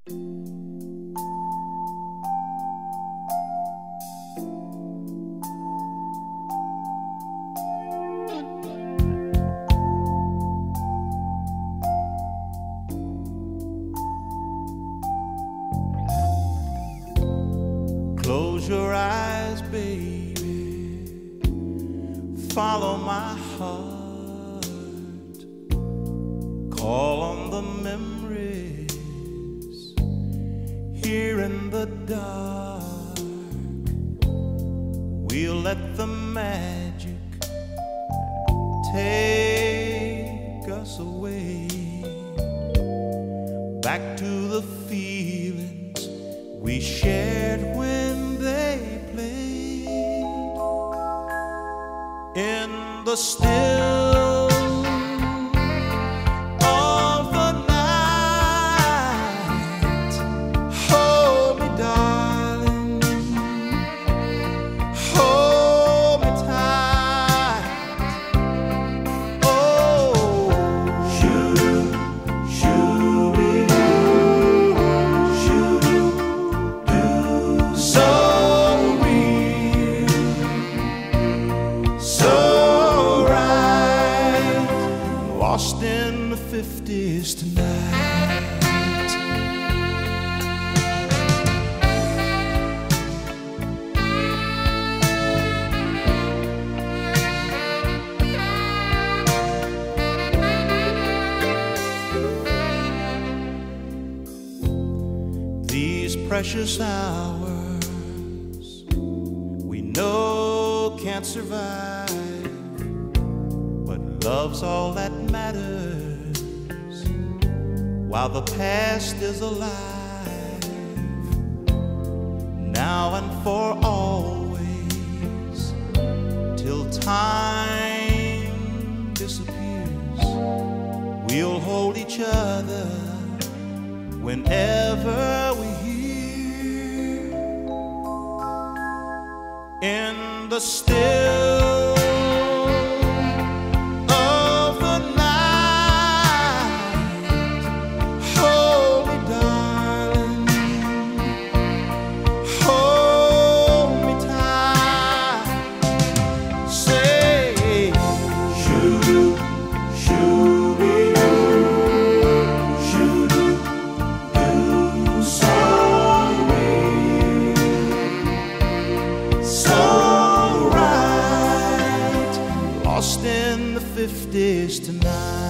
Close your eyes, baby, follow my heart, call on the memories here in the dark. We'll let the magic take us away, back to the feelings we shared when they played in the still of the night. Hold me, darling, hold me tight. Oh, shoo, so real, so right, lost in the 50s tonight. These precious hours we know can't survive, but love's all that matters while the past is alive. Now and for always, till time disappears, we'll hold each other whenever we hear in the still of the night. Hold me, darling, hold me tight. Say, shoo, shoo, lost in the 50s tonight.